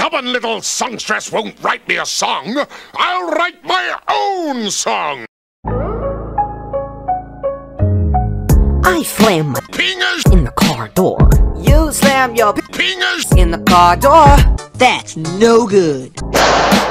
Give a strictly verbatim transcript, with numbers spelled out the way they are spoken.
stubborn little songstress won't write me a song, I'll write my own song. I slam my Pingers in the car door. You slam your Pingers in the car door. That's no good.